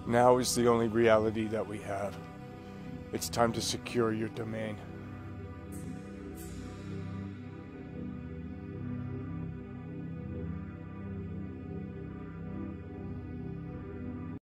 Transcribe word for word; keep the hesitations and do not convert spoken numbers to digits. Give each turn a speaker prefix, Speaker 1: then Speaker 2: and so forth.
Speaker 1: Now is the only reality that we have. It's time to secure your domain.